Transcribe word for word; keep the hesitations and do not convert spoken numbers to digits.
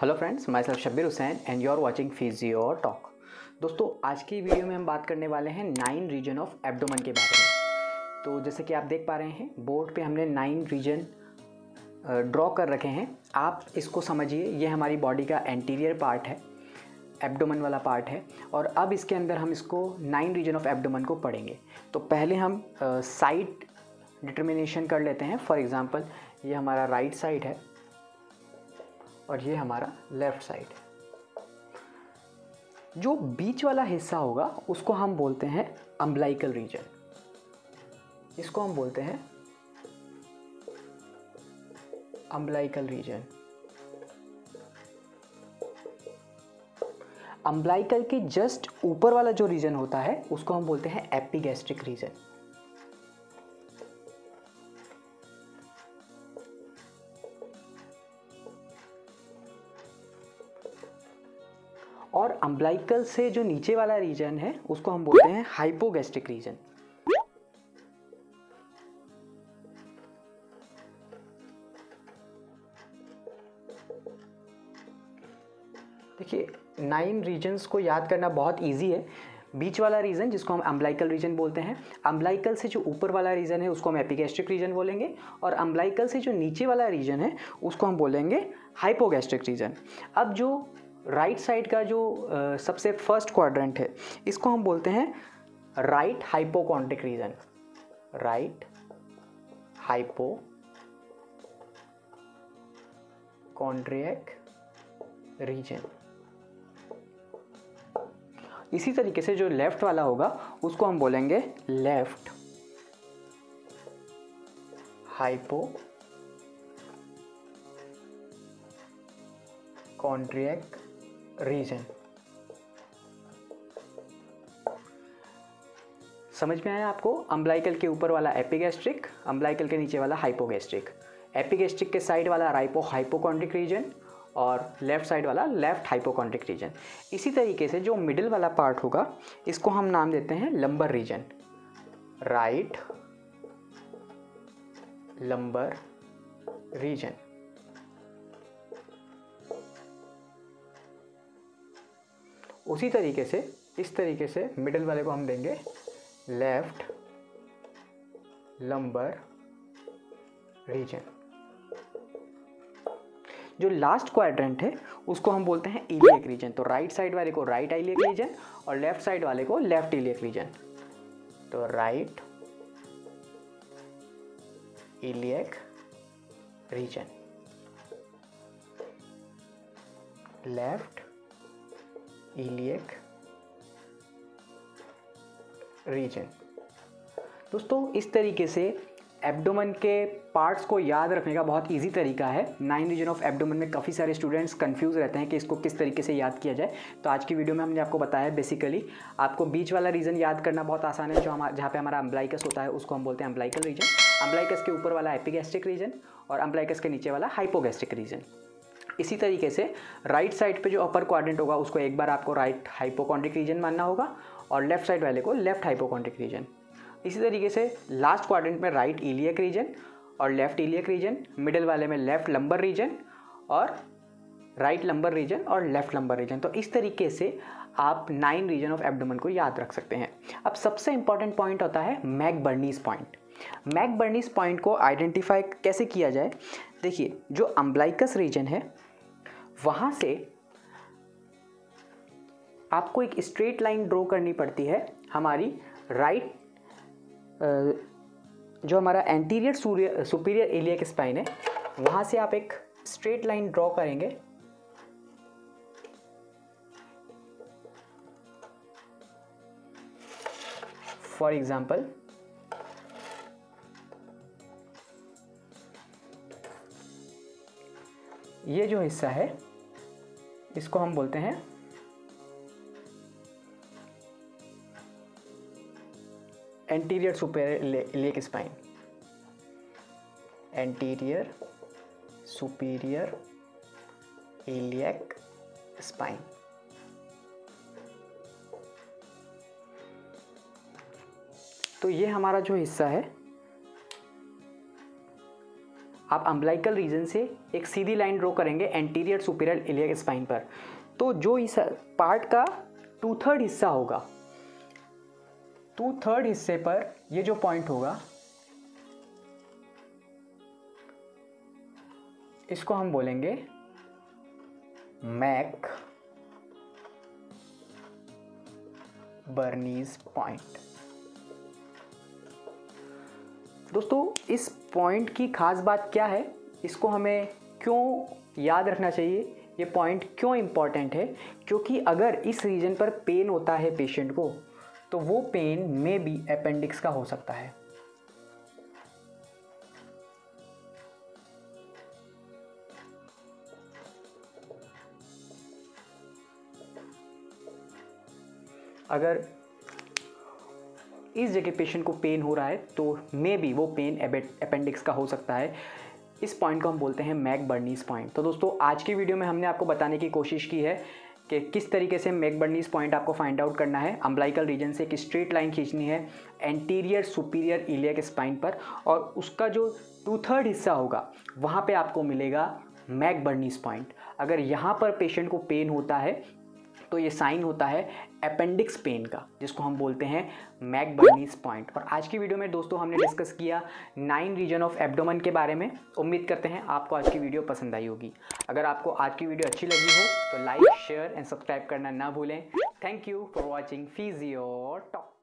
Hello friends, my self Shabbir Hussain and you are watching physio talk. दोस्तों, आज की video में हम बात करने वाले हैं नाइन रीजन ऑफ एब्डोमेन के बारे में। तो जैसे कि आप देख पा रहे हैं, बोर्ड पे हमने नाइन रीजन ड्रॉ कर रखे हैं। आप इसको समझिए, ये हमारी बॉडी का एंटीरियर पार्ट है, एब्डोमेन वाला पार्ट है। और अब इसके अंदर हम इसको नाइन रीजन ऑफ एब्डोमेन को पढ़ेंगे। तो पहले हम साइड डिटर्मिनेशन कर लेते हैं। फॉर एग्ज़ाम्पल, ये हमारा राइट साइड है और ये हमारा लेफ़्ट साइड है। जो बीच वाला हिस्सा होगा उसको हम बोलते हैं अम्बलाइकल रीजन। इसको हम बोलते हैं अम्बलाइकल रीजन। अम्बलाइकल के जस्ट ऊपर वाला जो रीजन होता है उसको हम बोलते हैं एपिगैस्ट्रिक रीजन। और अम्बलाइकल से जो नीचे वाला रीजन है उसको हम बोलते हैं हाइपोगैस्ट्रिक रीजन। देखिए, नाइन रीजन्स को याद करना बहुत इजी है। बीच वाला रीजन जिसको हम अम्बलाइकल रीजन बोलते हैं, अम्बलाइकल से जो ऊपर वाला रीजन है उसको हम एपिगैस्ट्रिक रीजन बोलेंगे, और अम्बलाइकल से जो नीचे वाला रीजन है उसको हम बोलेंगे हाइपोगैस्ट्रिक रीजन। अब जो राइट right साइड का जो uh, सबसे फर्स्ट क्वाड्रेंट है इसको हम बोलते हैं right hypochondriac region. Right hypochondriac region. इसी तरीके से जो लेफ्ट वाला होगा उसको हम बोलेंगे लेफ्ट हाइपोकॉन्ड्रिक रीजन। समझ में आया आपको? अम्बलाइकल के ऊपर वाला एपिगैस्ट्रिक, अम्बलाइकल के नीचे वाला हाइपोगैस्ट्रिक। एपिगैस्ट्रिक के साइड वाला राइपो हाइपोकॉन्ड्रिक रीजन और लेफ्ट साइड वाला लेफ्ट हाइपोकॉन्ड्रिक रीजन। इसी तरीके से जो मिडिल वाला पार्ट होगा इसको हम नाम देते हैं lumbar region. Right lumbar region. उसी तरीके से इस तरीके से मिडिल वाले को हम देंगे लेफ्ट लंबर रीजन। जो लास्ट क्वाड्रेंट है उसको हम बोलते हैं इलियक रीजन। तो राइट साइड वाले को राइट इलियक रीजन और लेफ्ट साइड वाले को लेफ्ट इलियक रीजन। तो right iliac region, left iliac region. दोस्तों, इस तरीके से एब्डोमेन के पार्ट्स को याद रखने का बहुत इजी तरीका है। नाइन रीजन ऑफ एब्डोमेन में काफ़ी सारे स्टूडेंट्स कंफ्यूज रहते हैं कि इसको किस तरीके से याद किया जाए। तो आज की वीडियो में हमने आपको बताया बेसिकली आपको बीच वाला रीजन याद करना बहुत आसान है। जो हमारा जहाँ पे हमारा अम्बलाइकस होता है उसको हम बोलते हैं अम्बलाइकल रीजन। अम्बलाइकस के ऊपर वाला एपिगैस्ट्रिक रीजन और अम्बलाइकस के नीचे वाला हाइपोगैस्ट्रिक रीजन। इसी तरीके से राइट साइड पे जो अपर क्वाड्रेंट होगा उसको एक बार आपको राइट हाइपोकॉन्ड्रिक रीजन मानना होगा और लेफ्ट साइड वाले को लेफ्ट हाइपोकॉन्ड्रिक रीजन। इसी तरीके से लास्ट क्वाड्रेंट में राइट इलियक रीजन और लेफ्ट इलियक रीजन, मिडिल वाले में लेफ्ट लंबर रीजन और राइट लंबर रीजन और लेफ्ट लंबर रीजन। तो इस तरीके से आप नाइन रीजन ऑफ एब्डोमेन को याद रख सकते हैं। अब सबसे इंपॉर्टेंट पॉइंट होता है मैकबर्नीज पॉइंट। मैकबर्नीज पॉइंट को आइडेंटिफाई कैसे किया जाए? देखिए, जो अम्बलाइकस रीजन है वहाँ से आपको एक स्ट्रेट लाइन ड्रॉ करनी पड़ती है। हमारी राइट जो हमारा एंटीरियर सुपीरियर इलियक स्पाइन है वहाँ से आप एक स्ट्रेट लाइन ड्रॉ करेंगे। फॉर एग्जाम्पल, ये जो हिस्सा है इसको हम बोलते हैं anterior superior iliac spine. Anterior superior iliac spine. तो ये हमारा जो हिस्सा है आप अम्बिलिकल रीजन से एक सीधी लाइन ड्रॉ करेंगे एंटीरियर सुपीरियर इलियक स्पाइन पर। तो जो इस पार्ट का टू थर्ड हिस्सा होगा, टू थर्ड हिस्से पर ये जो पॉइंट होगा इसको हम बोलेंगे मैक बर्नीज पॉइंट। दोस्तों इस पॉइंट की खास बात क्या है, इसको हमें क्यों याद रखना चाहिए, ये पॉइंट क्यों इम्पॉर्टेंट है? क्योंकि अगर इस रीजन पर पेन होता है पेशेंट को तो वो पेन में भी अपेंडिक्स का हो सकता है। अगर इस जगह पेशेंट को पेन हो रहा है तो मे बी वो पेन अपेंडिक्स का हो सकता है। इस पॉइंट को हम बोलते हैं मैक बर्नीज पॉइंट। तो दोस्तों आज की वीडियो में हमने आपको बताने की कोशिश की है कि किस तरीके से मैक बर्नीज पॉइंट आपको फाइंड आउट करना है। अम्बिलिकल रीजन से एक स्ट्रेट लाइन खींचनी है एंटीरियर सुपीरियर इलियक स्पाइन पर, और उसका जो टू थर्ड हिस्सा होगा वहाँ पे आपको मिलेगा मैक बर्नीज पॉइंट। अगर यहाँ पर पेशेंट को पेन होता है तो ये साइन होता है अपेंडिक्स पेन का, जिसको हम बोलते हैं मैक बर्नीज पॉइंट। और आज की वीडियो में दोस्तों हमने डिस्कस किया नाइन रीजन ऑफ एब्डोमेन के बारे में। उम्मीद करते हैं आपको आज की वीडियो पसंद आई होगी। अगर आपको आज की वीडियो अच्छी लगी हो तो लाइक शेयर एंड सब्सक्राइब करना ना भूलें। Thank you for watching physio talk.